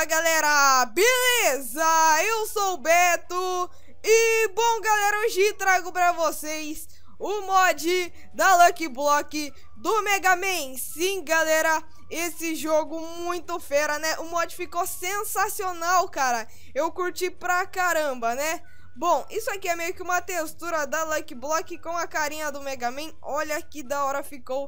Fala galera, beleza? Eu sou o Beto e bom galera, hoje trago pra vocês o mod da Lucky Block do Mega Man. Sim galera, esse jogo muito fera, né? O mod ficou sensacional, cara. Eu curti pra caramba, né? Bom, isso aqui é meio que uma textura da Lucky Block com a carinha do Mega Man. Olha que da hora ficou.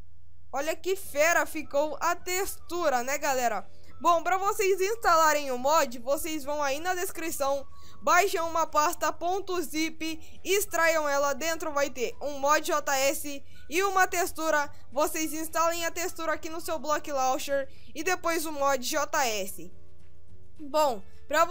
Olha que fera ficou a textura, né galera? Bom, para vocês instalarem o mod, vocês vão aí na descrição, baixem uma pasta .zip, extraiam ela, dentro vai ter um mod JS e uma textura. Vocês instalem a textura aqui no seu Block Launcher e depois o mod JS. Bom, para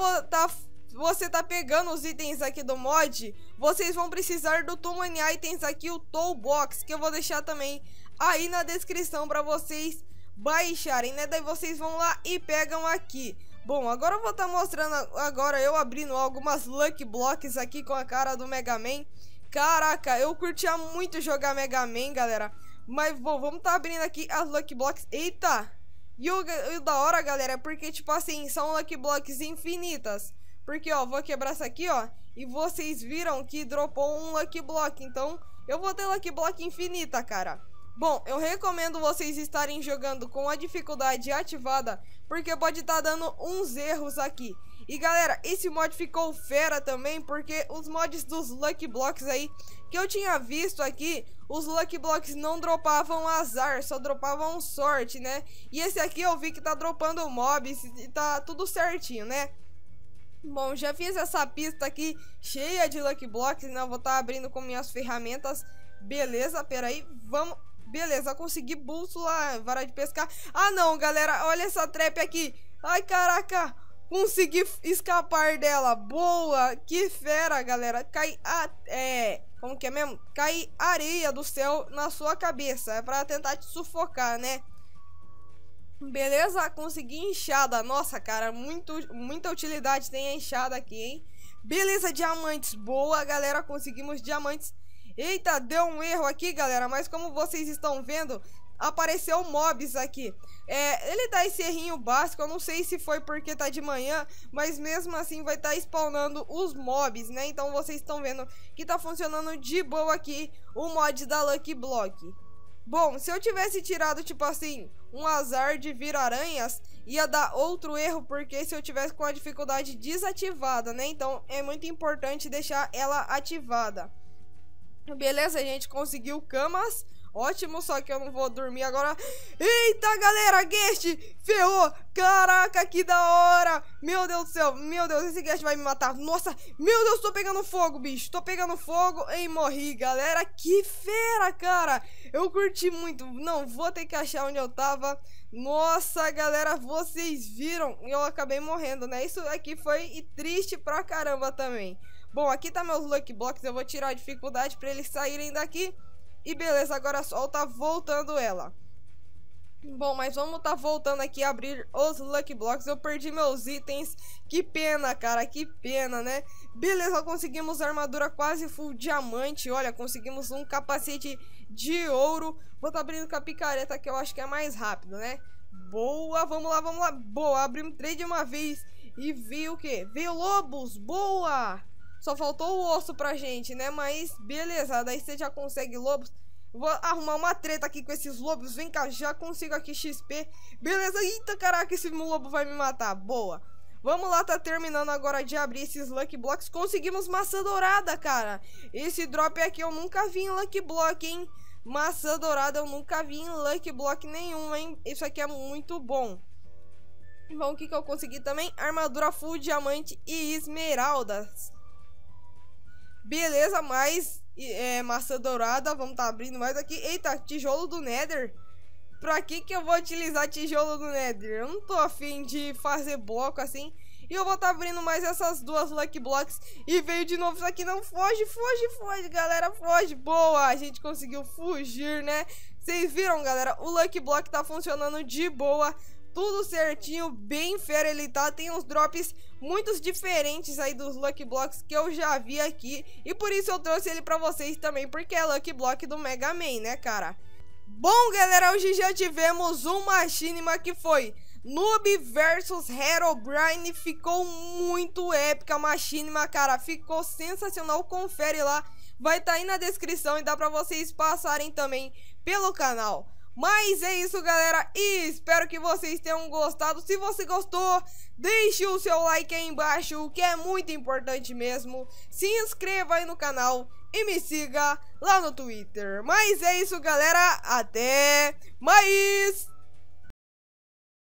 você tá pegando os itens aqui do mod, vocês vão precisar do Too Many Items aqui, o Toolbox, que eu vou deixar também aí na descrição para vocês baixarem, né? Daí vocês vão lá e pegam aqui. Bom, agora eu vou estar mostrando agora eu abrindo algumas Lucky Blocks aqui com a cara do Mega Man. Caraca, eu curtia muito jogar Mega Man, galera. Mas bom, vamos estar abrindo aqui as Lucky Blocks. Eita! E o da hora, galera, é porque tipo assim, são Lucky Blocks infinitas. Porque ó, vou quebrar essa aqui, ó, e vocês viram que dropou um Lucky Block. Então, eu vou ter Lucky Block infinita, cara. Bom, eu recomendo vocês estarem jogando com a dificuldade ativada, porque pode estar dando uns erros aqui. E galera, esse mod ficou fera também, porque os mods dos Lucky Blocks aí que eu tinha visto aqui, os Lucky Blocks não dropavam azar, só dropavam sorte, né? E esse aqui eu vi que tá dropando mobs e tá tudo certinho, né? Bom, já fiz essa pista aqui cheia de Lucky Blocks, né? Eu vou estar abrindo com minhas ferramentas. Beleza, peraí, vamos... Beleza, consegui bússola, vara de pescar. Ah não, galera, olha essa trap aqui. Ai, caraca, consegui escapar dela. Boa, que fera, galera. Cai como que é mesmo? Cai areia do céu na sua cabeça. É pra tentar te sufocar, né? Beleza, consegui enxada. Nossa, cara, muita utilidade tem a enxada aqui, hein? Beleza, diamantes. Boa, galera, conseguimos diamantes. Eita, deu um erro aqui, galera, mas como vocês estão vendo, apareceu mobs aqui. Ele dá esse errinho básico, eu não sei se foi porque tá de manhã, mas mesmo assim vai estar spawnando os mobs, né? Então vocês estão vendo que tá funcionando de boa aqui o mod da Lucky Block. Bom, se eu tivesse tirado, tipo assim, um azar de vir aranhas, ia dar outro erro, porque se eu tivesse com a dificuldade desativada, né? Então é muito importante deixar ela ativada. Beleza, a gente conseguiu camas. Ótimo, só que eu não vou dormir agora. Eita, galera, guest ferrou. Caraca, que da hora. Meu Deus do céu, meu Deus, esse guest vai me matar. Nossa, meu Deus, tô pegando fogo, bicho. Tô pegando fogo e morri, galera. Que fera, cara. Eu curti muito. Não, vou ter que achar onde eu tava. Nossa, galera, vocês viram? Eu acabei morrendo, né? Isso aqui foi triste pra caramba também. Bom, aqui tá meus Lucky Blocks, eu vou tirar a dificuldade pra eles saírem daqui. E beleza, agora só tá voltando ela. Bom, mas vamos tá voltando aqui a abrir os Lucky Blocks. Eu perdi meus itens, que pena, cara, que pena, né? Beleza, conseguimos armadura quase full diamante. Olha, conseguimos um capacete de ouro. Vou tá abrindo com a picareta, que eu acho que é mais rápido, né? Boa, vamos lá, vamos lá. Boa, abrimos 3 de uma vez. E veio o quê? Veio lobos, boa! Só faltou o osso pra gente, né? Mas beleza, daí você já consegue lobos. Vou arrumar uma treta aqui com esses lobos. Vem cá, já consigo aqui XP. Beleza, eita, caraca, esse lobo vai me matar. Boa. Vamos lá, tá terminando agora de abrir esses Lucky Blocks. Conseguimos maçã dourada, cara. Esse drop aqui eu nunca vi em Lucky Block, hein? Maçã dourada eu nunca vi em Lucky Block nenhum, hein? Isso aqui é muito bom. Bom, o que eu consegui também? Armadura full diamante e esmeraldas. Beleza, mais maçã dourada. Vamos tá abrindo mais aqui. Eita, tijolo do Nether. Pra que eu vou utilizar tijolo do Nether? Eu não tô afim de fazer bloco assim. E eu vou tá abrindo mais essas duas Lucky Blocks. E veio de novo isso aqui. Não, foge, foge, foge, galera, foge. Boa, a gente conseguiu fugir, né? Vocês viram, galera? O Lucky Block tá funcionando de boa. Tudo certinho, bem fera ele tá. Tem uns drops muitos diferentes aí dos Lucky Blocks que eu já vi aqui. E por isso eu trouxe ele pra vocês também, porque é Lucky Block do Mega Man, né, cara? Bom, galera, hoje já tivemos um machinima que foi Noob versus Herobrine, ficou muito épica, machinima, cara, ficou sensacional, confere lá, vai estar aí na descrição e dá pra vocês passarem também pelo canal. Mas é isso, galera, e espero que vocês tenham gostado. Se você gostou, deixe o seu like aí embaixo, que é muito importante mesmo. Se inscreva aí no canal e me siga lá no Twitter. Mas é isso, galera, até mais!